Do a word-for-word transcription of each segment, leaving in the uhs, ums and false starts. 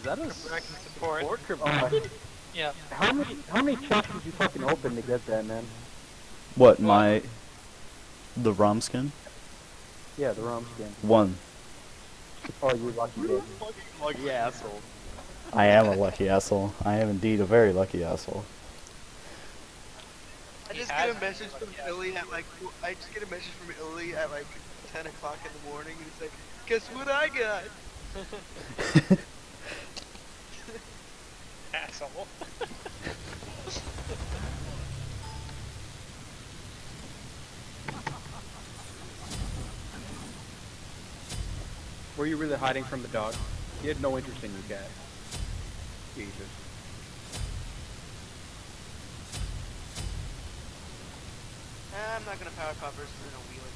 Is that a Kraken support? support or Uh, Yeah. how many how many chests did you fucking open to get that, man? What, my... the ROM skin? Yeah, the ROM skin. One. Oh, you lucky bitch. fucking lucky asshole? I am a lucky asshole. I am indeed a very lucky asshole. I He just has get a message from lucky Illy at like, I just get a message from Illy at like ten o'clock in the morning, and he's like, guess what I got? Asshole. Were you really hiding from the dog? He had no interest in you, cat. Jesus. Eh, I'm not gonna power pop versus no wheelers.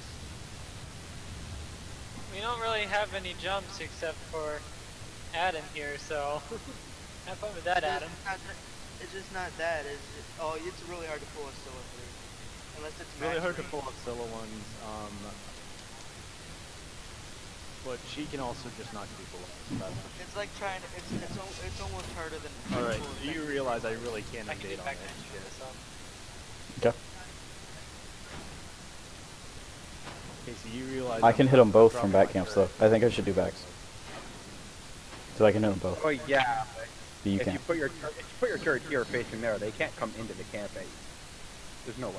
We don't really have any jumps except for Adam here, so have fun with that, Adam. It's, not, it's just not that. It's just, oh, it's really hard to pull a solo through. Unless it's It's really max hard to range. pull up solo ones, um, but she can also just knock people off. That's what It's like trying to, it's, it's, al it's almost harder than she- Alright, pulling do you things. realize I really can't I can invade get on back that to shit? this up. Okay. Casey, you realize I I'm can hit them both dropping from back my camps, turret. though. I think I should do backs. So I can hit them both. Oh yeah. But you if you can't. put your tur- if you put your turret here facing there, they can't come into the camp. Eh? There's no way.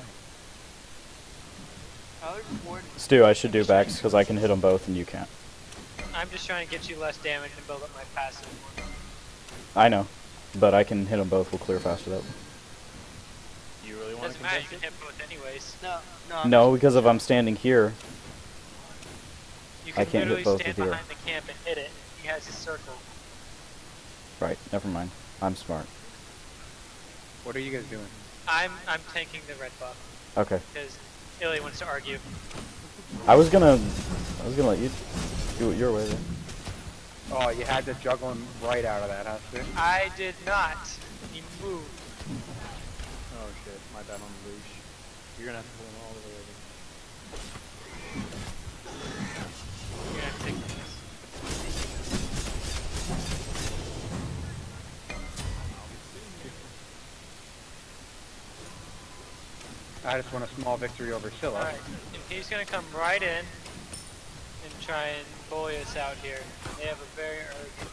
Tyler's warden. Stu, I should do backs because I can hit them both and you can't. I'm just trying to get you less damage and build up my passive. I know, but I can hit them both. We'll clear faster that way. You really want to Doesn't matter, convince you it? can hit both anyways. No, no. I'm No, because if I'm standing here, You I can can't hit literally both stand with here. behind the camp and hit it. He has his circle. right? Never mind. I'm smart. What are you guys doing? I'm I'm tanking the red buff Okay. because Illy wants to argue. I was gonna, I was gonna let you do it your way. Then. Oh, you had to juggle him right out of that, huh, Stu? I did not. He moved. Oh shit, my bad on the leash. You're gonna have to pull him all the way over. You're gonna have to take this. I just want a small victory over Scylla. Alright, and he's gonna come right in and try and bully us out here. They have a very urgent.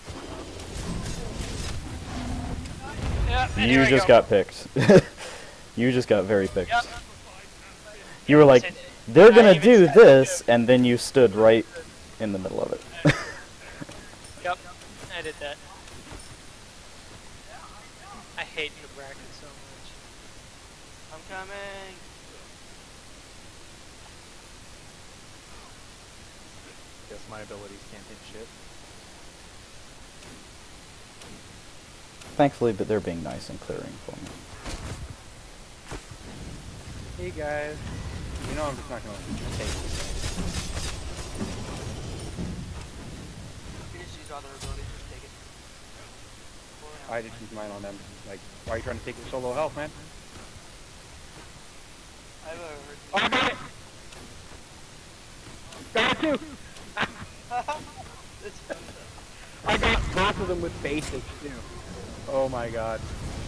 Yep, and here You we just go. got picked. You just got very picked. Yep. You were like, Said- they're I gonna even do said this, to- and then you stood right in the middle of it. Yep, I did that. I hate the bracket so much. I'm coming. Guess my abilities can't hit shit. Thankfully, but they're being nice and clearing for me. Hey guys. You know I'm just not gonna take it. You can just use other abilities, just take it. I just use mine on them. Like, why are you trying to take the solo health, man? I have a hurt. Oh, I got it! Got it too! It's funny though. I got both of them with basics too. Oh my god.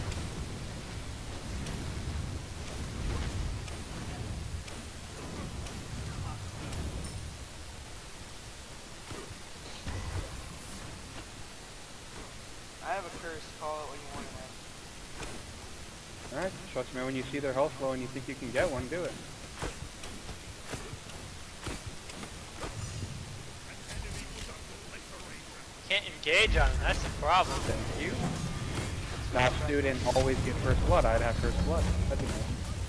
I have a curse. Call it when you want it. Alright, trust me, when you see their health low and you think you can get one, do it. Can't engage on him, that's the problem. Thank you. Now, Stu didn't always get first blood. I'd have first blood. That'd be nice.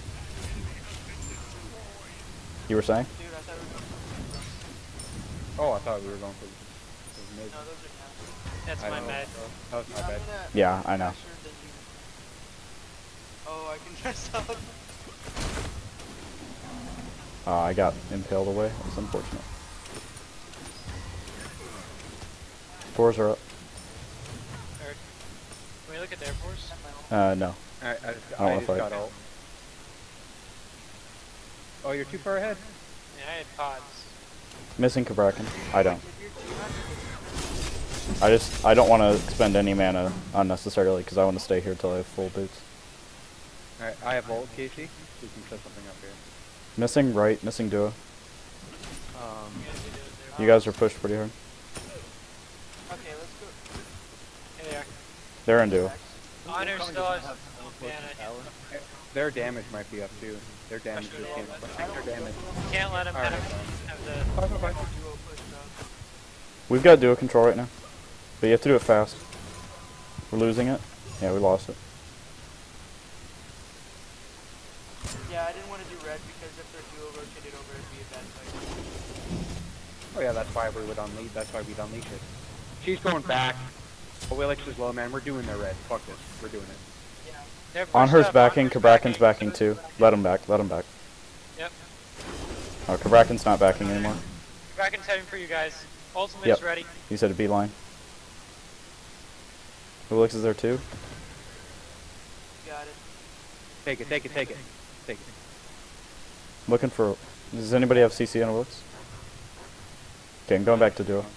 You were saying? Dude, I thought we were Oh, I thought we were going for for mid. No, those are counts. That's I my know. med. That was my I'm bad. gonna Yeah, I know. pressure the unit. Oh, I can dress up. Uh, I got impaled away. That's unfortunate. Fours are up. Or, can we look at their force? Uh, no. I, I just, I don't I wanna just fight. got ult. Oh, you're too far ahead. Yeah, I had pods. Missing Kabrakan. I don't. If you're too much, I just I don't want to expend any mana unnecessarily because I want to stay here till I have full boots. Alright, I have ult, Casey. We can set something up here. Missing right, missing duo. Um, You guys are pushed pretty hard. Okay, let's go. Here they are. They're in duo. Honor Kong still has doesn't have mana. teleporting power. Their damage might be up too. Their damage Push it is a little getting bit. their damage. Can't let him Alright. have, have the. Fine, fine, fine. Duo push though. We've got duo control right now, but you have to do it fast. We're losing it. Yeah, we lost it. Yeah, I didn't want to do red because if their duo rotated over, it'd be a bad fight. Oh yeah, that's why we would unleash. That's why we'd unleash it. She's going back. Oh, Willix is low, man. We're doing their red. Fuck this. We're doing it. They're On pushed her's up, backing, Honor's Kabrakan's backing too. Let him back, let him back. Yep. Oh, Kabrakan's not backing anymore. Kraken's heading for you guys. Ultimate's Yep. ready. He said a beeline. Willix is there too. Got it. Take it, take it, take it. Take it. Looking for... Does anybody have C C on Willix? Okay, I'm going back to duo.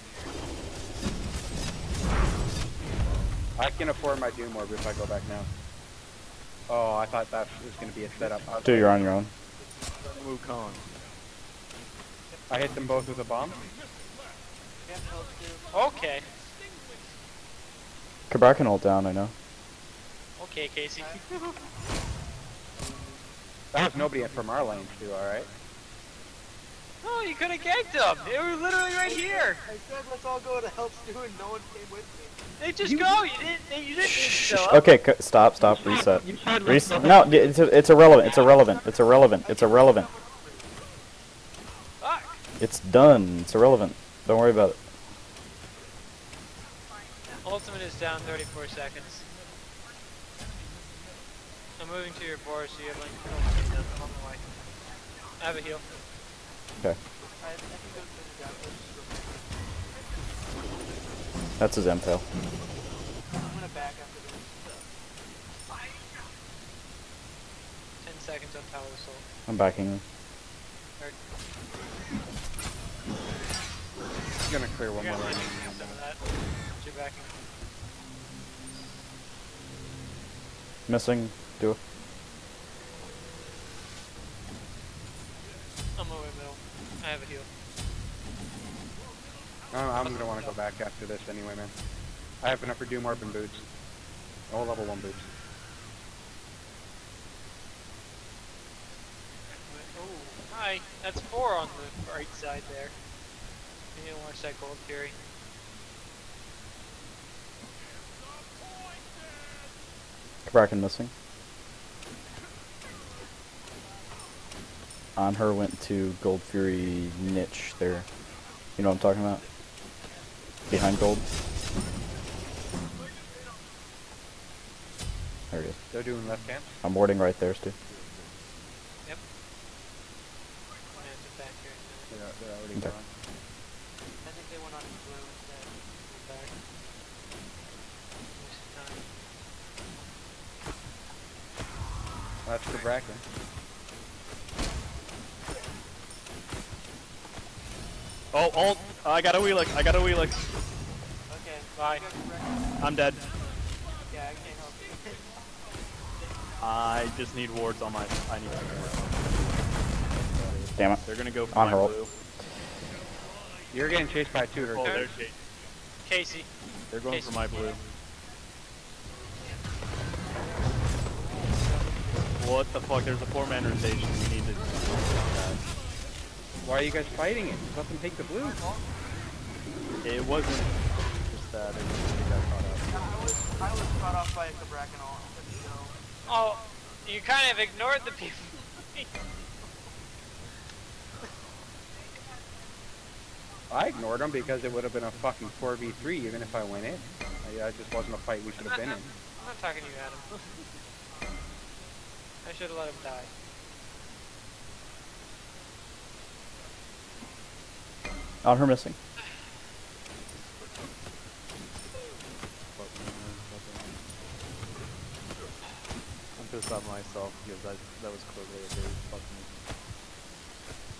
I can afford my Doom Orb if I go back now. Oh, I thought that was going to be a setup. I was Dude, like- you're on your own. Wukong. I hit them both with a bomb. Can't help you. Okay. Kabrakan ult down, I know. Okay, Casey. That was nobody from our lanes too, alright? Oh, you could have ganked them. They were literally right here. I said let's all go to help Stu and no one came with me. They just go. You didn't. They, you didn't need to show up. Okay, c stop, stop, reset. Reset. No, d- it's, it's irrelevant, it's irrelevant, it's irrelevant, it's irrelevant. Fuck. It's done, it's irrelevant. Don't worry about it. Ultimate is down thirty-four seconds. I'm moving to your board so you have like I'm on the way. I have a heal. Okay. I, I think those things are down. That's his impale. I'm gonna back after this. Ten seconds on Power Soul. I'm backing him. Or, I'm going to clear one you're more gonna lane. need some of that. But you're backing. Missing duo. I'm over middle. I have a heal. Oh, I'm going to want to go back after this anyway, man. I have enough for Doom Orb and boots. All level one boots. Oh, hi. That's four on the right side there. You need to watch that Gold Fury. Kabrakan missing. On her went to Gold Fury niche there. You know what I'm talking about? Behind gold. There he is. They're doing left camp. I'm warding right there, Stu. Yep. Yeah, it's back here. They're, they're already Okay. gone. I think they went on blue instead. Back. Waste of time. That's the Bracken. Oh, ult! I got a Wheelix, I got a Wheelix. Okay. Bye. You guys ready? I'm dead. Yeah, I can't help you. I just need wards on my... I need wards. Damn it. They're gonna go for On my her ult. blue. You're getting chased by a tutor. Oh, Turn. there's Jade. Casey. They're going for my blue. What the fuck? There's a four-man rotation. We need to... Why are you guys fighting it? Let them take the blue. It wasn't just that. It just we got caught up. I was, I was caught off by a Cabrakan all. So, Oh, you kind of ignored the people. I ignored them because it would have been a fucking four v three even if I went in. I, I just wasn't a fight we should have been in. I'm not talking to you, Adam. I should have let him die. On her missing. I'm pissed off myself because I, that was clearly a very fucking...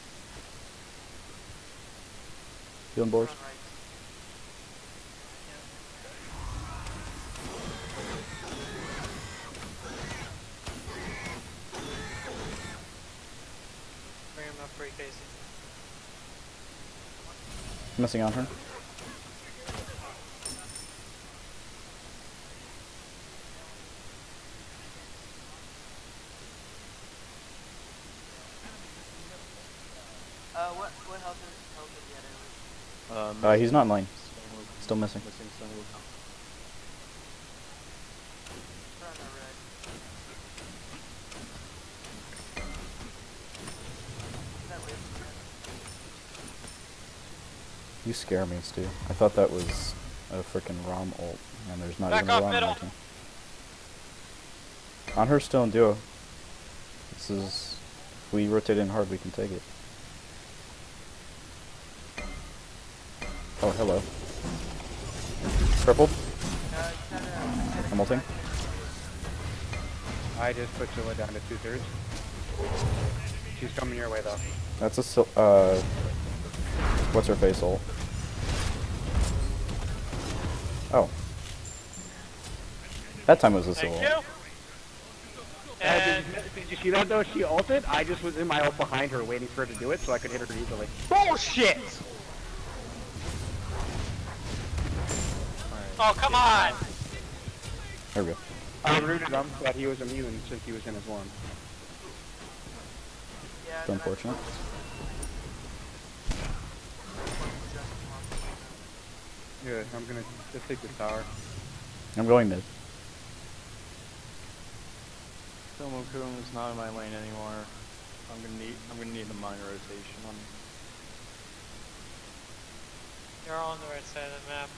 Feeling bored? run right. missing on her. Uh, what what health is health is he at? Ellie? Um, Uh, he's not in lane. Stone Wukong. Still missing. Missing Stone Wukong. Put on the red. That way from red. You scare me, Stu. I thought that was a freaking ROM ult, and there's not Back even a off ROM middle. ulting. On her still in duo. This is... If we rotate in hard, we can take it. Oh, hello. Crippled. Uh, he's got a- I'm ulting. I just put Zilla down to two thirds. She's coming your way though. That's a sil- uh... What's her face ult? Oh. That time was a sil Thank ult. you. Uh, And did, you, did you see that though? She ulted. I just was in my ult behind her, waiting for her to do it, so I could hit her easily. Bullshit! oh come on! There we go. I rooted him that he was immune since he was in his one. Yeah, It's no, unfortunate. Yeah, I'm gonna just take this tower. I'm going mid. Stone Wukong is not in my lane anymore. I'm gonna need I'm gonna need a minor rotation on You're on the right side of the map.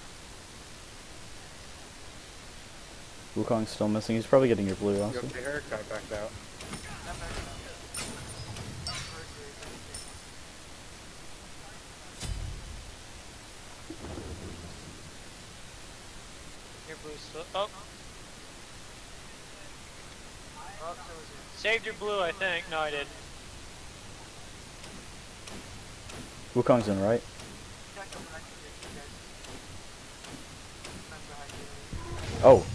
Wukong's still missing. He's probably getting your blue, You also. okay, Eric? I backed out. not bad enough. First wave, anything. Your blue's still. Oh, Oh, so was it. saved your blue, I think. No, I did. Wukong's in right. Jack over back to you guys. I'm behind you. Oh.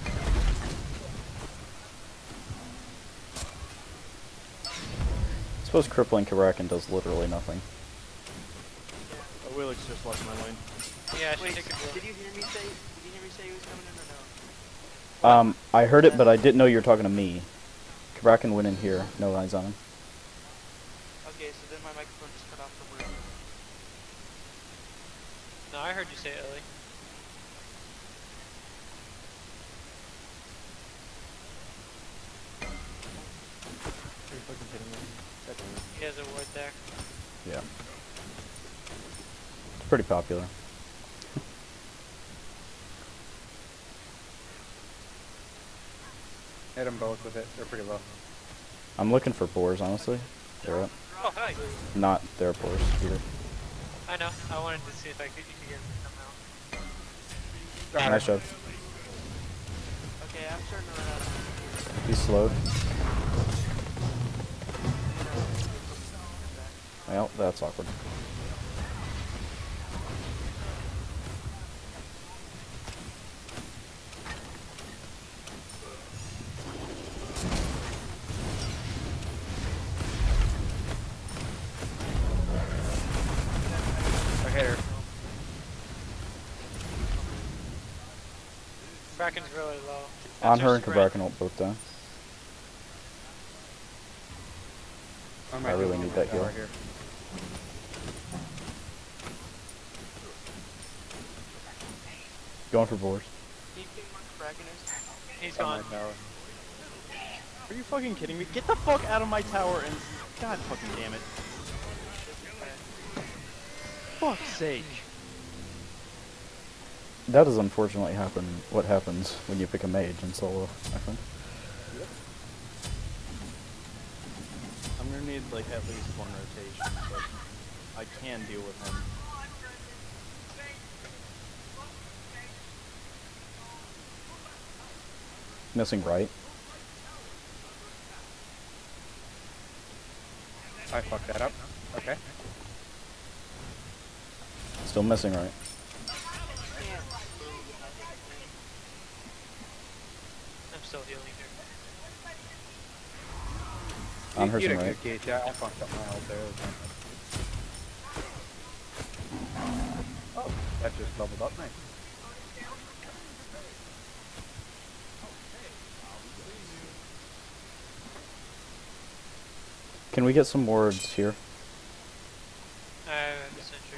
I suppose crippling Karakin does literally nothing. Oh, Willix just left my lane. Yeah, I should Wait, take a blue. did you hear me say? Did you hear me say he was coming in or no? Um, I heard it, but I didn't know you were talking to me. Karakin went in here. No eyes on him. Okay, so then my microphone just cut off from where. No, I heard you say it, Ellie. Are you fucking kidding me? Second. He has a ward there. Yeah. It's pretty popular. Hit them both with it. They're pretty low. I'm looking for boars, honestly. They're up. Oh, hi. Not their boars either. I know. I wanted to see if I could, you could get him to come out. Got Nice her. job. Okay, I'm starting to run out of here. He's slowed. You know, Well, that's awkward. I hit her. Kraken's really low. On That's her and spread. Karakin ult both down. I'm I really right need that tower heal. here. Going for boars. Can you ping where Kraken is? He's On my gone. tower. Are you fucking kidding me? Get the fuck out of my tower and God fucking damn it. Fuck's sake. That does unfortunately happen. What happens when you pick a mage in solo, I think. I'm gonna need like at least one rotation so I can, I can deal with him. Missing right. I fucked that up. Okay. Still missing right. I'm still healing here. On You- her you some did right. good, Gage. Yeah, I fucked up my ult there. That just leveled up nice. Can we get some wards here? I have a sentry.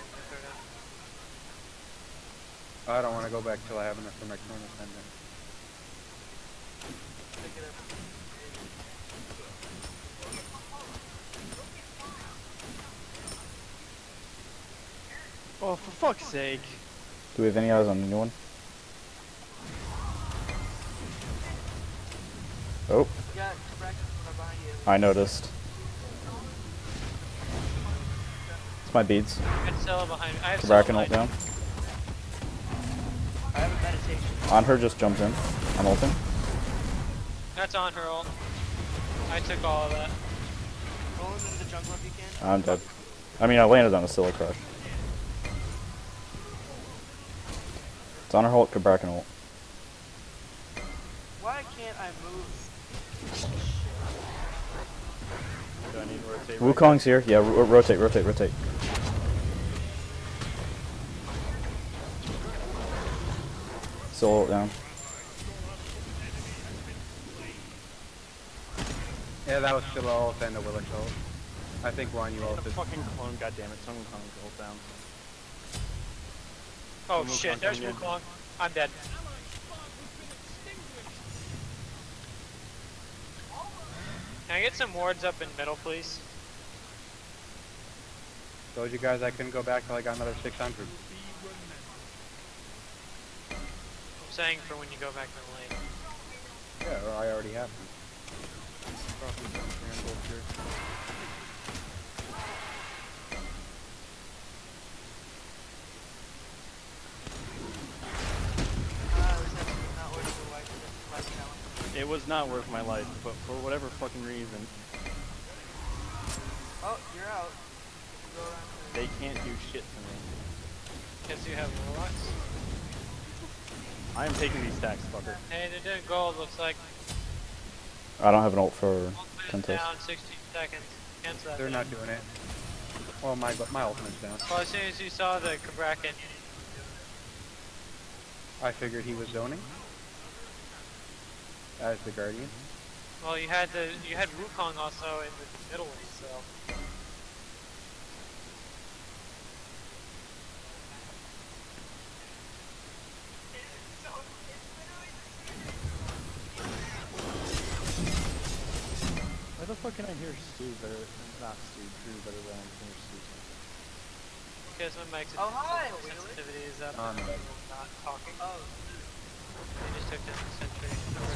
I don't want to go back till I have enough for my Chronos Pendant. Pick it up. Oh, for fuck's sake. Do we have any eyes on anyone? Oh, Yeah, Bracken, right behind you. I noticed. It's my beads. Got Stella behind me. I have Cabrakan Stella ult behind down. me. I have a meditation. On her just jumps in. I'm ulting. That's on her ult. I took all of that. Roll him into the jungle if you can. I'm dead. I mean, I landed on a Scylla crush. It's on her ult, Cabrakan ult. Why can't I move? Do I need to rotate? Wukong's here. Yeah, ro rotate, rotate, rotate. Still ult down. Yeah, that was still ult and a Willis ult. I think Juan, you The ulted. fucking clone, goddammit. Someone clone ult down. Oh Wukong shit, there's coming in. Wukong. I'm dead. Can I get some wards up in middle, please? Told you guys I couldn't go back till I got another six hundred. I'm saying for when you go back to the lane. Yeah, or I already have them. Probably some grand ult here. Ah, this episode's not worth the life, the life challenge. It was not worth my life, but for whatever fucking reason, Oh, you're out. Go around to they can't do shit to me. Guess you have Warlocks. I am taking these stacks, fucker. Hey, they're doing gold, looks like. I don't have an ult for Ultimate is Kentos. down, sixteen seconds. Cancel that. They're thing. not doing it. Well, my my ultimate's down. Well, as soon as you saw the Cabrakan, I figured he was zoning. As the Guardian. well, you had the you had Wukong also in the middle lane, so. Why the fuck can I hear Stu better, not Stu, Drew better than I can hear Stu? Because my mic's Oh, hi, sensitivity is up, Um, and I'm not talking. Oh, They just took this sentry.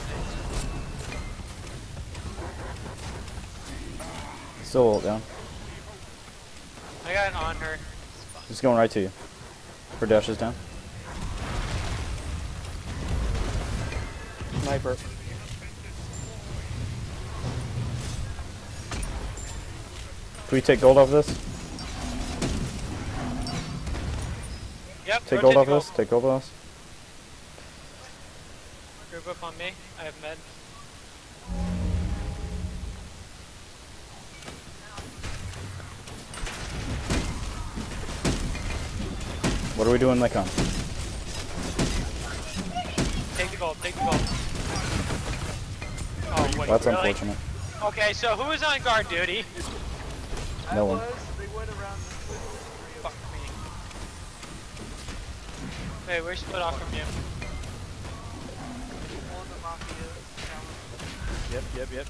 Still ult down. I got it on her. Just going right to you. Her dash is down. Sniper. Can we take gold off this? Yep. Take rotate gold the off this? Take gold off this? Group up on me. I have med. What are we doing in the con? Take the gold. Take the gold. Oh wait. That's really? unfortunate. Okay, so who is on guard duty? No I one. was. They went around the three of Fuck us. me. Wait, we're split off from you. All the mafia challenge. Yep, yep, yep.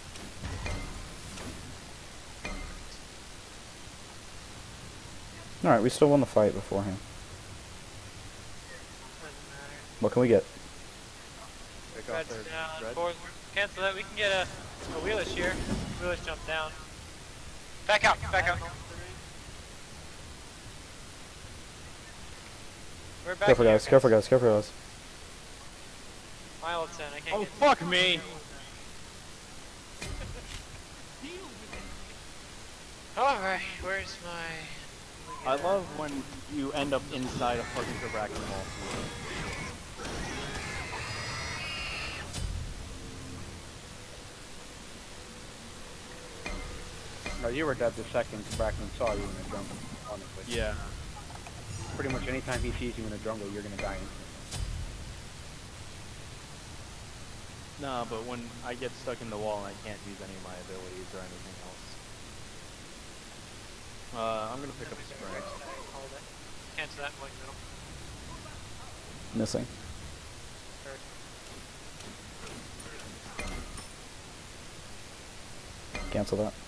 Alright, we still won the fight beforehand. Doesn't matter. What can we get? Pick off Red's their down. red. Forward. Cancel that. We can get a, a Wheelish here. Wheelish jump down. Back out. Back out. We're back Careful here, guys, careful guys, careful guys. My ult's in. I can't Oh get. fuck me! Alright, where's my... I love when you end up inside a fucking Cabrakan wall. No, you were dead the second Bracken saw you in the jump, honestly. Yeah. pretty much anytime he sees you in a jungle, you're gonna die instantly. Nah, but when I get stuck in the wall and I can't use any of my abilities or anything else. Uh, I'm gonna pick up Sprint. Hold it. Cancel that point middle. Missing. Third. Cancel that.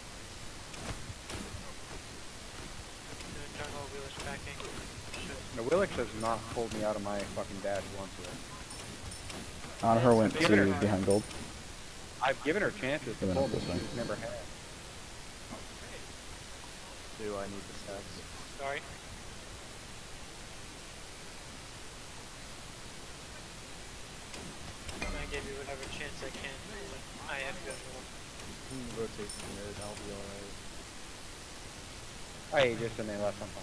Doing jungle, wheelish backing. No, Willix has not pulled me out of my fucking dash once yet. On her went Give it to her. behind gold. I've given her chances to Giving pull her me, this way. she's never had. Do I need the stacks? Sorry. I give you whatever chance I can. I have jungle. Hmm, rotate to mid, I'll be alright. I just and they left sometime.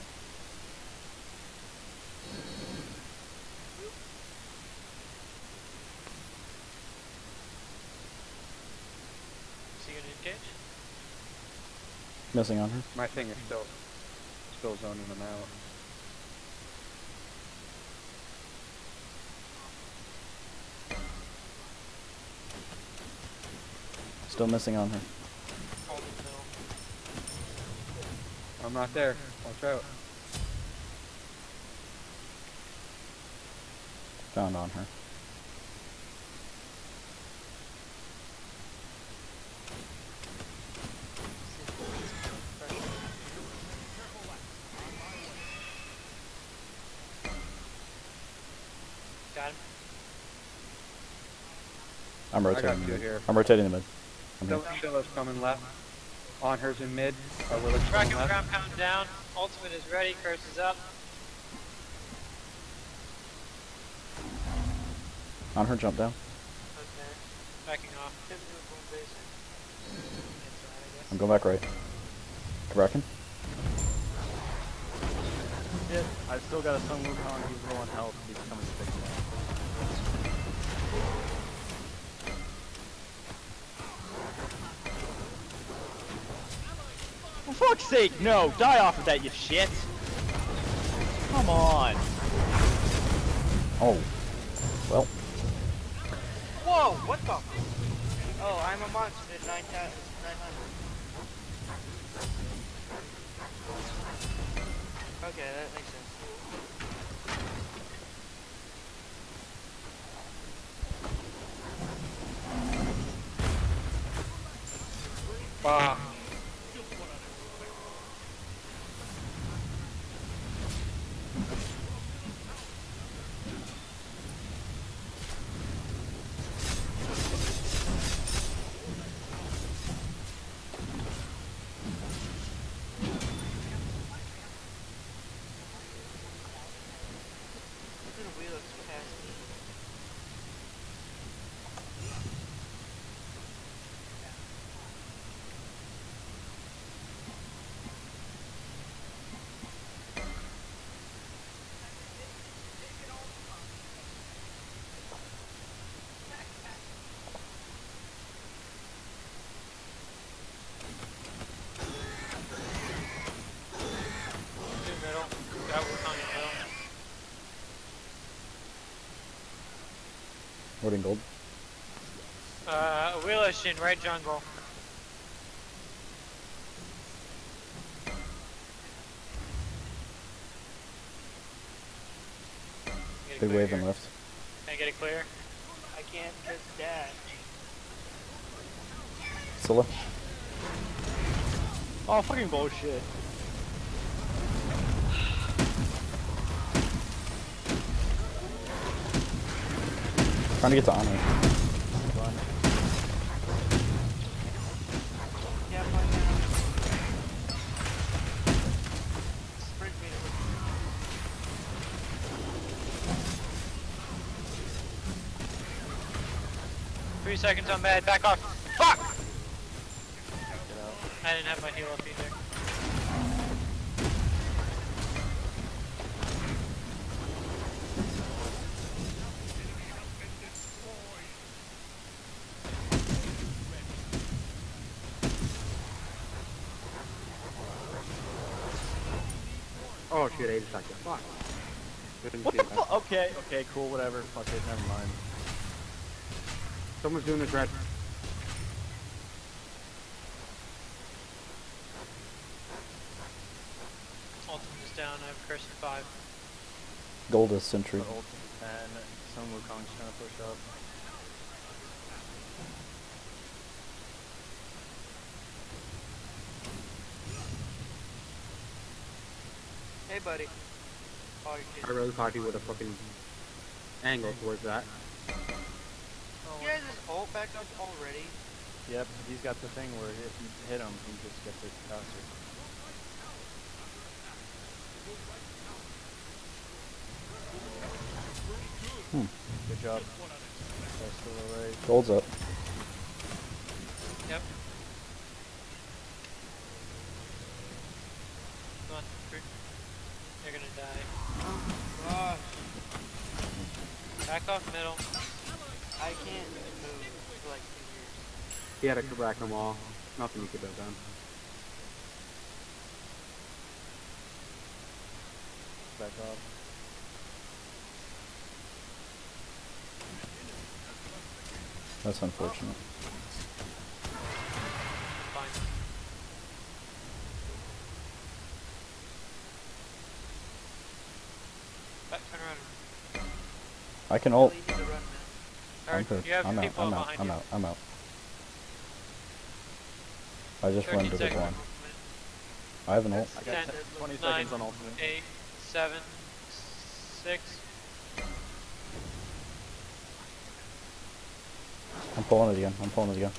See you in engage? Missing on her. My thing is still, still zoning them out. Still missing on her. Hold it middle. I'm not there. Watch out. Found on her. Got him. I'm I got rotating two the mid. here. I'm rotating the mid. I'm here. Still, Stilla's coming left. On hers in mid. Uh, Willix Tracking coming left. ground pound down. Ultimate is ready. Curse is up. On her jump down. Okay. Backing off. Hit me with one basic. That's alright, I guess. I'm going back right. Kraken. Shit, I've still got a Sun Wukong, he's low on health, he's coming to fix that. For fuck's sake, no! Die off of that, you shit! Come on! Oh. Well. Whoa, what the? Oh, I'm a monster at nine thousand nine hundred. Okay, that makes sense. Ah. What's in a wheel of capacity? Two middle. Got work on your middle. Loading gold. Uh, wheelish in right jungle. Get it Big clear wave here. and lift. Can I get it clear? I can't just dash. Scylla. Oh, fucking bullshit. Trying to get to honor. Run. Yeah, fine now. Sprint me to Three seconds on med. Back off. Fuck! Get out. I didn't have my heal up either. Oh shit, I just got you. Fuck. Couldn't What see the that. fuck? Okay, okay, cool, whatever. Fuck it, never mind. Someone's doing this red. Ultimate is down. I have curse of five. Gold is sentry. The ult, and some Wukong's trying to push up. Hey, buddy. Oh, you're I kidding. really thought he would have fucking angled towards that. You guys just ult back up already? Yep, he's got the thing where if you hit him, he just gets it faster. Hmm. Good job. That's still alright. Gold's up. Yep. Come on, Fruit. You're gonna die. Gosh, Back off middle. I can't move for like two years. He had to crack them all. Nothing he could have done. Back off. That's unfortunate. Fine. Back, turn around. I can ult. Really need to run, man. I'm Alright, good. you have I'm out. people I'm out. behind I'm you. out. I'm out. I just thirteen run to the seconds. one. I have an ult. I got ten, ten, twenty nine, seconds on ultimate. eight, seven, six. I'm pulling it again. I'm pulling it again.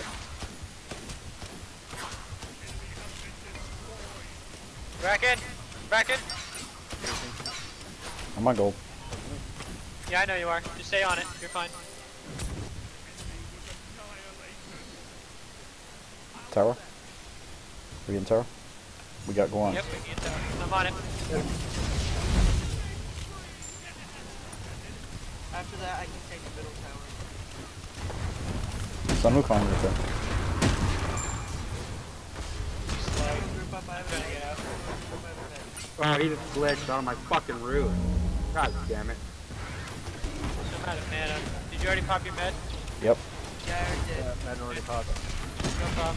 Back in! Back in! I'm on gold. Yeah, I know you are. Just stay on it. You're fine. Tower? We getting tower? We got Guan. Yep, we can get that. I'm on it. After that, I can take the middle tower. Sun Wukong right there. Slow. Group up, I I'm have gonna a get out. group up, I have a med. Oh, he just glitched on my fucking roof. God damn it. I'm out of mana. Did you already pop your med? Yep. Yeah, I already did. Yeah, Madden already popped. No problem.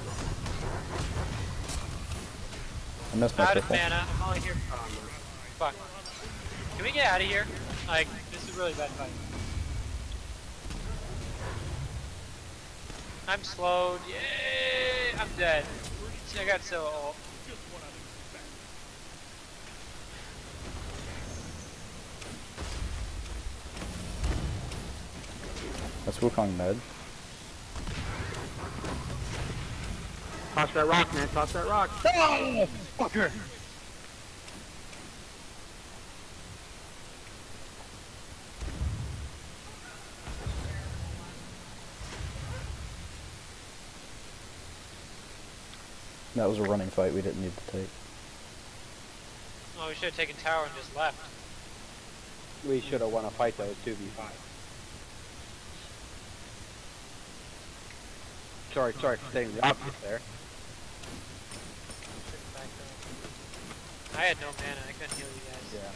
I missed my Out of triple. mana. I'm only here. Fuck. Can we get out of here? Like, this is a really bad fight. I'm slowed. Yay! I'm dead. See, I got so ult. That's Wukong med. Toss that rock, man. Toss that rock. Oh, fucker! That was a running fight we didn't need to take. Oh, we should have taken tower and just left. We should have won a fight though, two v five. Sorry, sorry for stating the obvious there. Back there. I had no mana. I couldn't heal you guys. Yeah.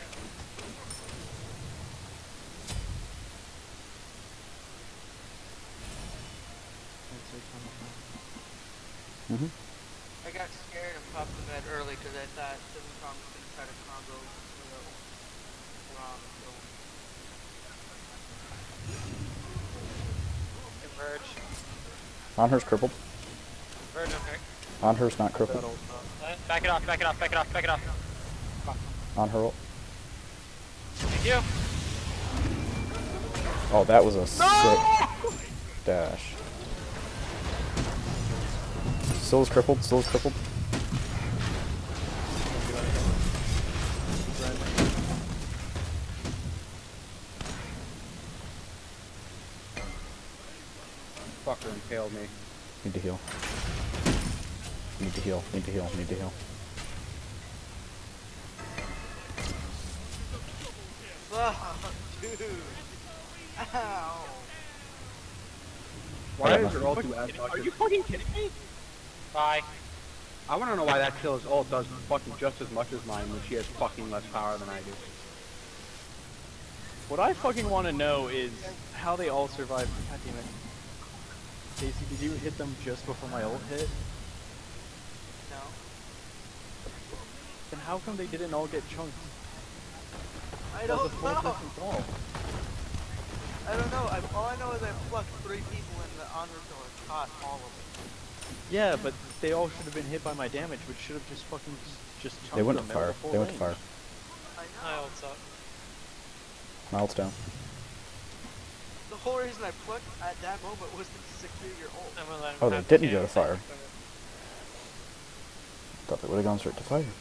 Mm-hmm. I got scared and popped the med early because I thought the Wukong was going to try to combo with the Rom. Converge. Anher's crippled. Converge on her. Anher's not crippled. Uh, Back it off, back it off, back it off, back it off. Anher ult. Thank you. Oh, that was a sick dash. Scylla's crippled. Scylla's crippled. Fucker impaled me. Need to heal. Need to heal. Need to heal. Need to heal. Oh, dude. Ow. Why don't is know. your ult do as much? Are you fucking kidding me? Bye. I want to know why that Scylla's ult does fucking just as much as mine when she has fucking less power than I do. What I fucking want to know is how they all survived. God damn it. Casey, did you hit them just before my ult hit? No. Then how come they didn't all get chunked? I That was don't a four know. person call. I don't know. I, all I know is I plucked three people in the honor door and caught all of them. Yeah, but they all should have been hit by my damage, which should have just fucking just chunked They went to them out fire. of full They went to range. fire. I My know. ult's up. My ult's down. The whole reason I plucked at that moment was to secure your ult. I'm gonna let him Oh, they have didn't the go to camera. fire. Thought they would have gone straight to fire.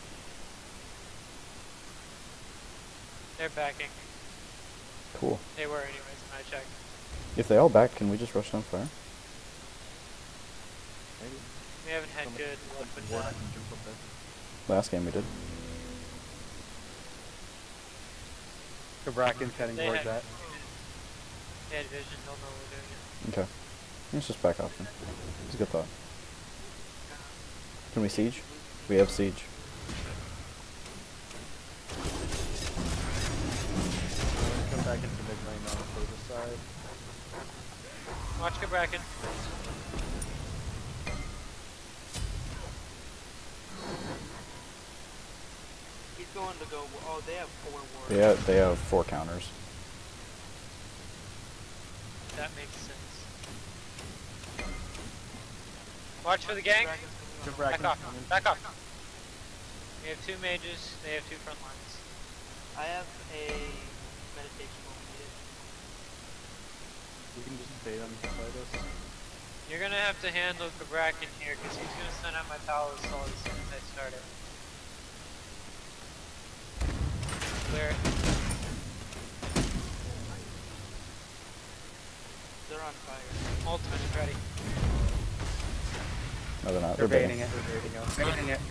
They're backing. Cool. They were anyways when I checked. If they all back, can we just rush down fire? Maybe. We haven't had Somebody- good luck with Ward, I that. can jump up there. Last game we did. Bracken heading They towards have- that. They had vision, they'll know we're doing it. Okay. Let's just back off then. It's a good thought. Can we siege? We have siege. I'm gonna come back into mid lane on the further side. Watch Gabraken. He's going to go. Oh, they have four wards. They have, they have four counters. That makes sense. Watch for the gang. Dragon's coming Good on. Bracken. Back off. I'm in. Back off. We have two mages. They have two front lines. I have a meditation moment needed. We can just bait them to fight us. You're gonna have to handle Gabraken here because he's gonna send out my power assault as soon as I start it. Clear it. They're on fire. Ultimate is ready. No, they're not. They're They're baiting baiting. it. They're baiting it. Baiting it.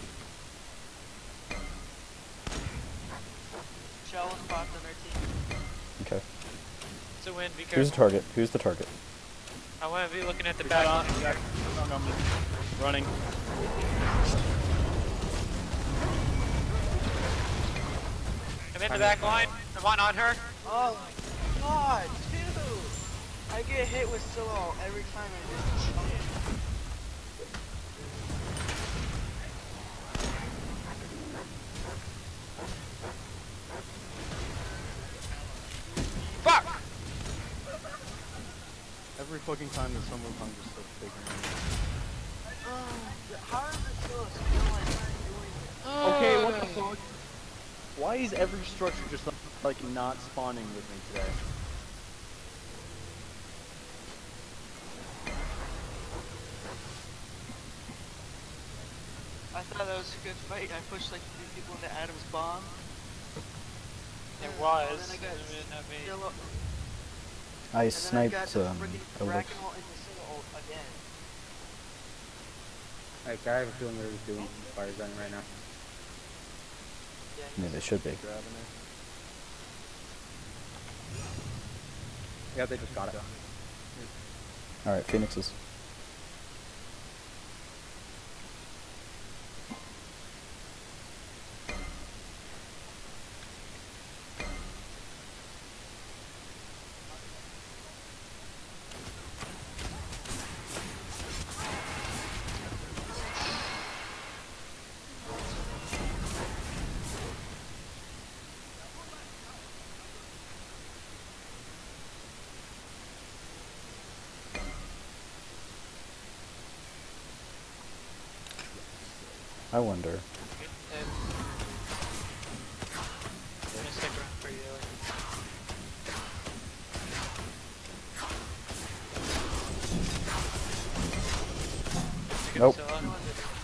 Shallow spots on their team. Okay. It's a win. Be Who's the careful. target? Who's the target? I want to be looking at the We back. got on. We got on them. Running. I'm in the back line. I'm on on her. Oh my god, dude! I get hit with solo every time I just chunk it. Fuck! Every fucking time that someone comes, just starts figuring it Uh, how is it still still like doing it? out. Okay, what the fuck? Why is every structure just like not spawning with me today? I thought that was a good fight. I pushed like three people into Adam's bomb. It And was. then I got I didn't have me. still up- I and then I got sniped the um, freaking Elix. Bracken ult into single ult again. Like, I have a feeling they're just doing fire gunning right now. Yeah, I mean, they should be. Grabbing it. Yeah, they just got it. Alright, Phoenixes. I wonder. Good. Uh, I'm gonna stick around for you. Ellie. Pick up Nope. Scylla. No one's in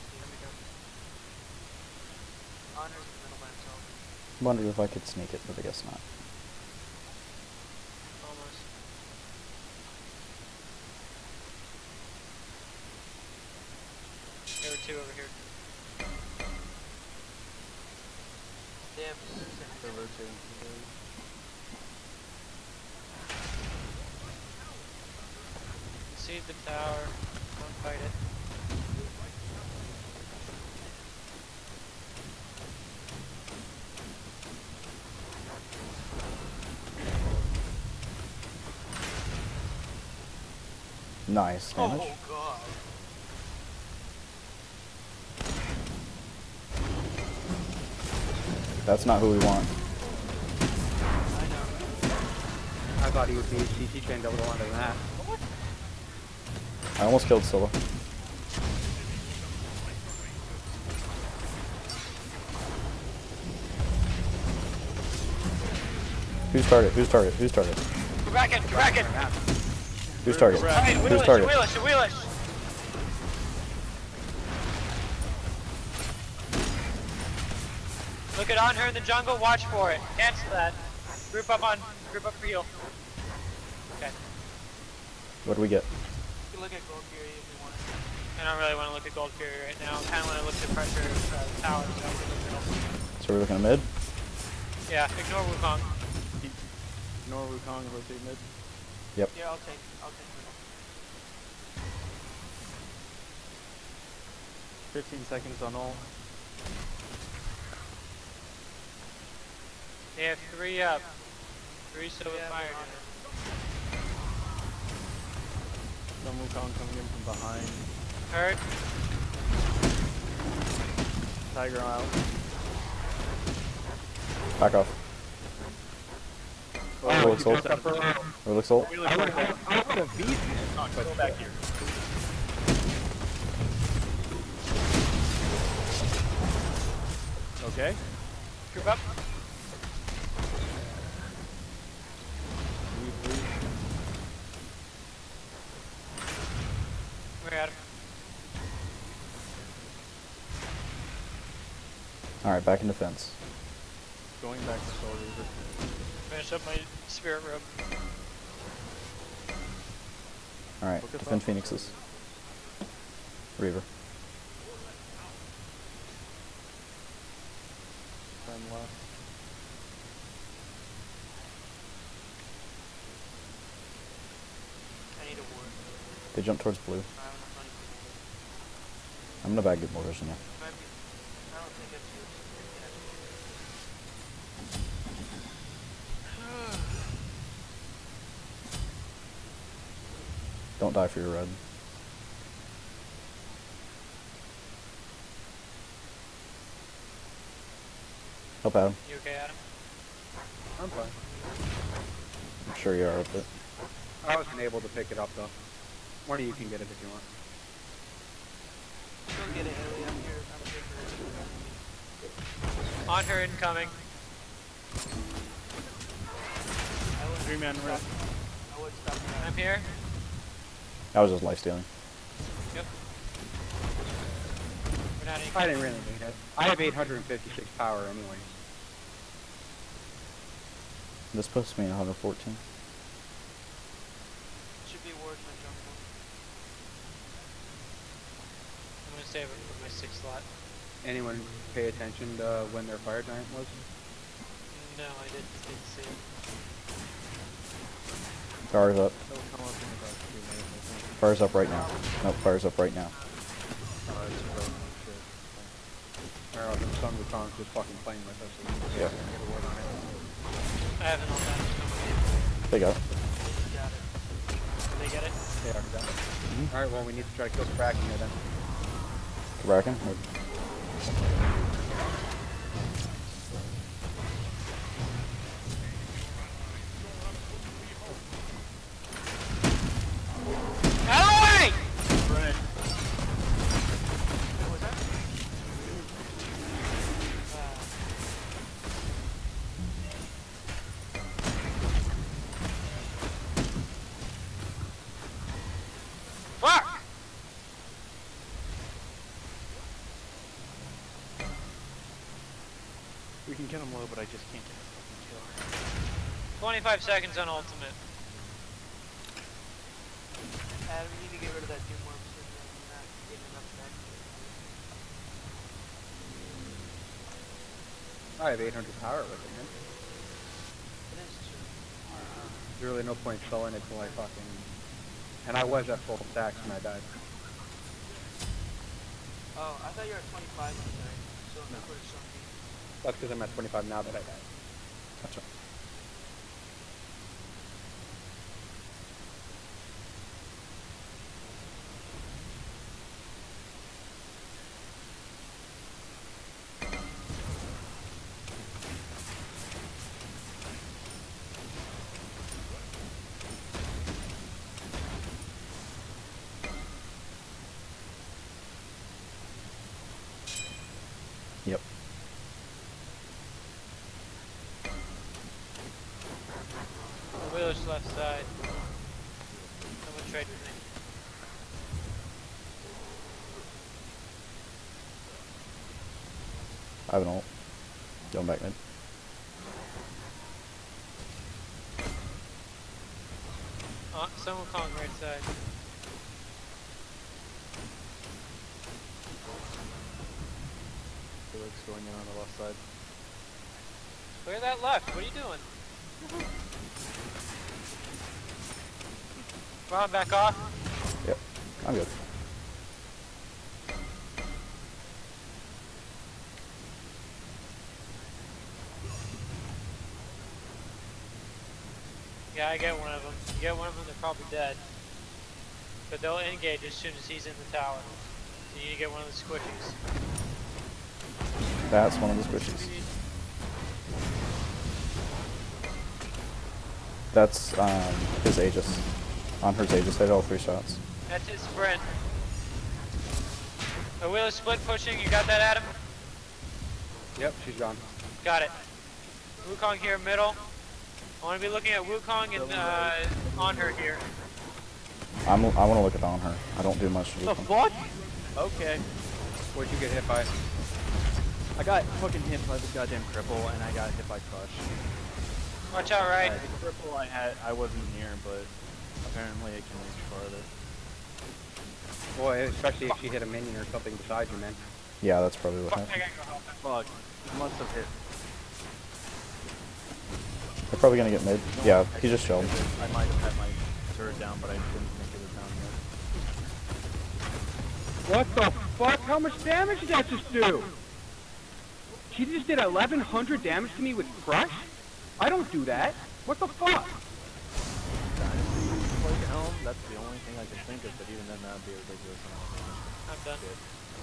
Honor's in the middle by himself. Wondered if I could sneak it, but I guess not. Almost. There were two over here. They have six. They're rotating. Concede the tower. Don't fight it. Nice damage. Oh god. That's not who we want. I know. I thought he would be C C chained over the line than that. I almost killed Scylla. Who's target? Who's target? Who's target? Kraken, Kraken! Who's target? Alright, Who's Wheelish, target? Wheelish, Wheelish! Look at on her in the jungle, watch for it. Cancel that. Group up on, group up for heal. Okay. What do we get? You can look at Gold Fury if you want. I don't really want to look at Gold Fury right now. I kind of want to look at pressure uh, towers. So, I can look at all. So we're looking at mid? Yeah, ignore Wukong. Ignore Wukong, rotate mid. Yep. Yeah, I'll take. I'll take it. fifteen seconds on all. They have three up. Three silver Yeah, fire. they're on it. Some Wukong coming in from behind. Hurt. Tiger out. Back off. Oh, Or looks he ult. jumped up for a- Or looks ult. I would have I would have beat him, but Go back here. Okay. Group up. Leave, leave. We're at him. Alright, back in defense. Going back to Soul Reaver. Finish up my spirit robe. Alright, Focus defend on- Phoenixes. Reaver. Time left. I need a ward. They jump towards blue. I don't have enough money for ward. I'm gonna bag get more vision now. Might be. I don't think that's yours. Don't die for your red. Help Adam. You okay, Adam? I'm fine. I'm sure you are, but I wasn't able to pick it up though. One of you can get it if you want. Go get it, Ellie. I'm here. I'm here for it. On her incoming. I wouldn't Three man stop- red. I would stop that. I'm here. I was just life stealing. Yep. We're not any I didn't really need it. I have eight hundred fifty-six power anyway. This puts me at one fourteen. Should be a ward in the jungle. I'm gonna save it for my sixth slot. Anyone pay attention to when their fire giant was? No, I didn't, didn't see it. Fire's up. They'll come up in about two minutes, I think. Fire's up right now. Nope, fire's up right now. Oh, it's pro. Shit. Or the Sun Wukong's just fucking playing with us. So we Yeah. can get a word on it. I haven't all that. They got it. They got it. Did they get it? Yeah, exactly. Alright, well we need to try to kill the Kraken here then. Kraken? Or- Out of the way! Right. What was that? Uh, Fuck! We can get him low, but I just can't get a fucking kill. twenty-five seconds on ultimate. Adam, you need to get rid of that Doom Worm so you're not getting enough back. I have eight hundred power with it, man. It is true. There's really no point selling it till I fucking... And I was at full stacks when I died. Oh, I thought you were at twenty-five when you died. So that's what it's showing me. That's because I'm at twenty-five now that I died. Gotcha. left side. Someone trade with me. I have an ult. Going back mid. Uh, someone calling right side. Felix going in on the left side. Clear that left. What are you doing? Ron, back off. Yep. I'm good. Yeah, I get one of them. You get one of them, they're probably dead. But they'll engage as soon as he's in the tower. So you need to get one of the squishies. That's one of the squishies. That's um, his Aegis. On her Aegis, I hit all three shots. That's his sprint. A wheel is split pushing, you got that, Adam? Yep, she's gone. Got it. Wukong here, middle. I want to be looking at Wukong and uh, on her here. I'm, I want to look at on her. I don't do much to do The them. fuck? Okay. What'd you get hit by? I got fucking hit by the goddamn cripple, and I got hit by Crush. Watch out, right? Uh, the cripple I had, I wasn't near, but apparently it can reach farther. Boy, especially if she hit a minion or something beside you, man. Yeah, that's probably what Fuck, I happened. gotta go help him. Fuck. Must have hit. They're probably gonna get mid. Yeah, he just shelled. I might have had my turret down, but I didn't think it was down yet. What the fuck? How much damage did that just do? She just did eleven hundred damage to me with Crush? I don't do that. What the fuck? Dynasty, like Helm, that's the only thing I can think of, but even then that would be a ridiculous amount of damage. I'm done. Good.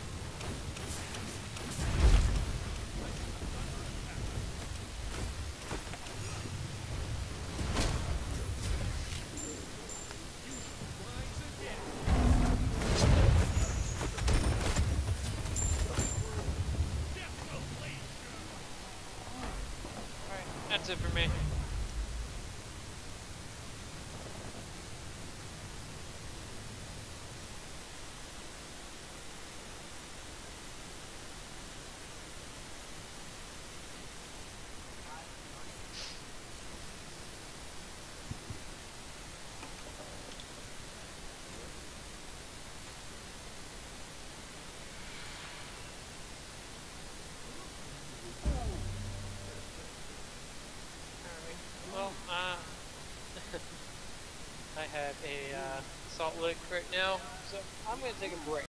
That's it for me. Well, uh, I have a uh, salt lick right now, so I'm gonna take a break.